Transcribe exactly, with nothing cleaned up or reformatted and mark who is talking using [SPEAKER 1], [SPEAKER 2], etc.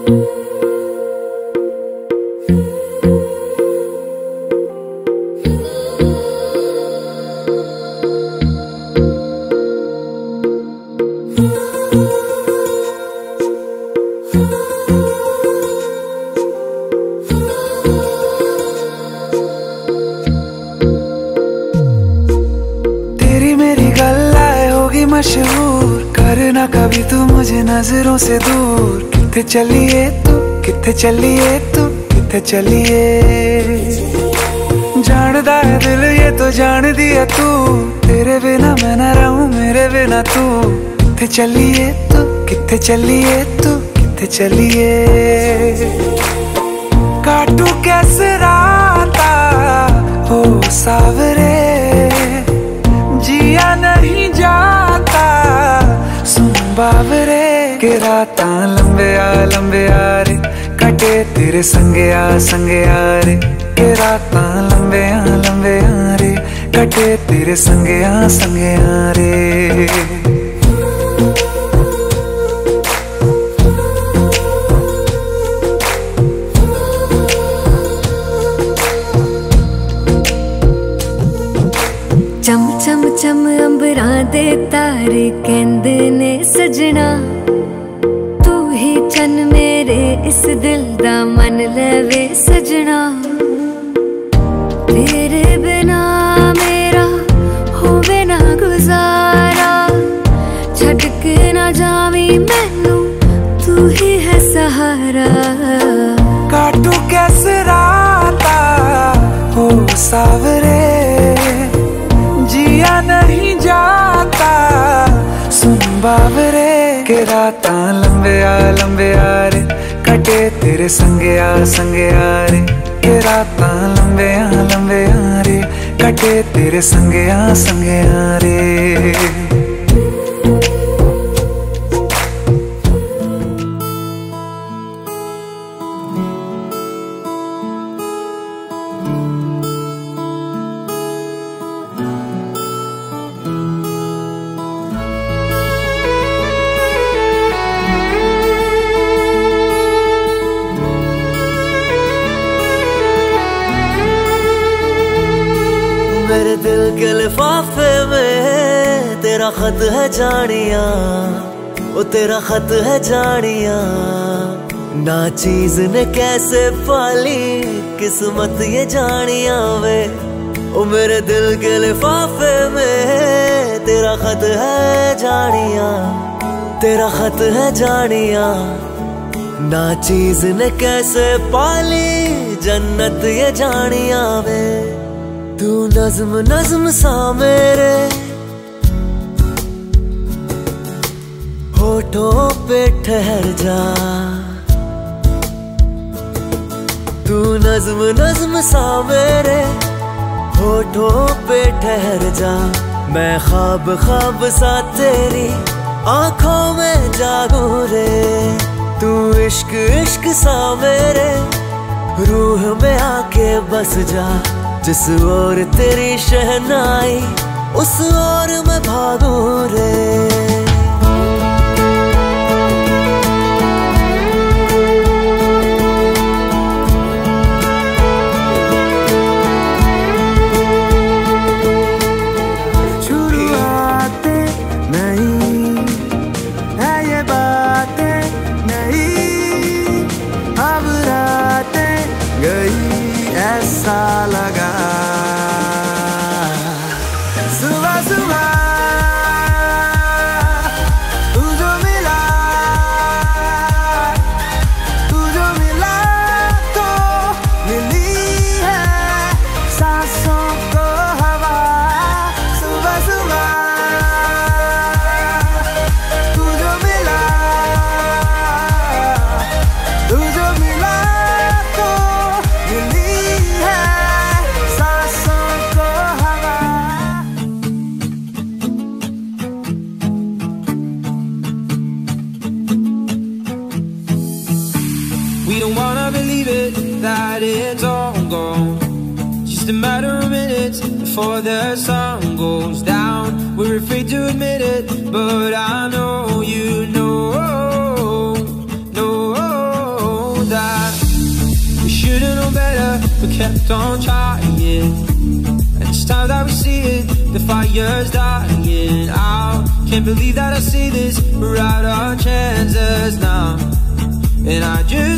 [SPEAKER 1] मशहूर करना कभी तू मुझे नजरों से दूर। किथे चलिए तू, किथे चलिए तू, किथे चलिए। जानदा है दिल ये तो जान दिया तू, तेरे बिना मैं ना रहूं मेरे बिना तू। किथे चलिए तू, किथे चलिए तू, किथे चलिए। काटू कैसे राता हो सावरे, जिया नहीं जाता सुन बावरे। के राता लंबे आ लंबे आ रे, कटे तेरे संगे आ संगे आ रे। के राता लंबे आ लंबे आ रे, कटे तेरे संगे आ संगे आ रे।
[SPEAKER 2] चम चम चम अंबरां दे तारे कहंदे ने सजना, तू ही चन मेरे इस दिल दा मन लवे सजना। तेरे बिना मेरा होवे ना गुजारा, छड़ के ना जावी मैनू तू ही है सहारा।
[SPEAKER 1] काटू कैसे राता हो सावरे, जिया नहीं जाता सुन बावरे। के राता लंबे आ लंबे आ रे, कटे तेरे संगे आ संगे आ रे। के राता लंबे आ लंबे आ रे, कटे तेरे संगे आ संगे आ रे।
[SPEAKER 3] मेरे दिल के लिफाफे में तेरा खत है जानिया, वो तेरा खत है जानिया। ना चीज ने कैसे पाली किस्मत ये जानिया वे। ओ मेरे दिल के लिफाफे में तेरा खत है जानिया, तेरा खत है जानिया। ना चीज ने कैसे पाली जन्नत ये जानिया वे। तू नज्म नज्म सा मेरे होठों पे ठहर जा, तू नज्म नज्म सा मेरे होठों पे ठहर जा। मैं ख्वाब ख्वाब सा तेरी आंखों में जागूं रे। तू इश्क इश्क सा मेरे रूह में आके बस जा। जिस ओर तेरी शहनाई उस ओर मैं भागूं रे।
[SPEAKER 1] शुरुआतें नहीं है ये बातें नहीं, अब रातें गई ऐसा लगा। सुबह सुबह तू जो मिला, तू जो मिला तो मिली है सांसों को हवा। सुबह सुबह तू जो मिला, तू जो मिला तो मिली
[SPEAKER 4] that it's all gone. Just a matter of minutes before the sun goes down. We're afraid to admit it, but I know you know, know. kept on trying. And it's time that we see it, the fire's dying out. Can't believe that I see this, we're out our chances now. And I just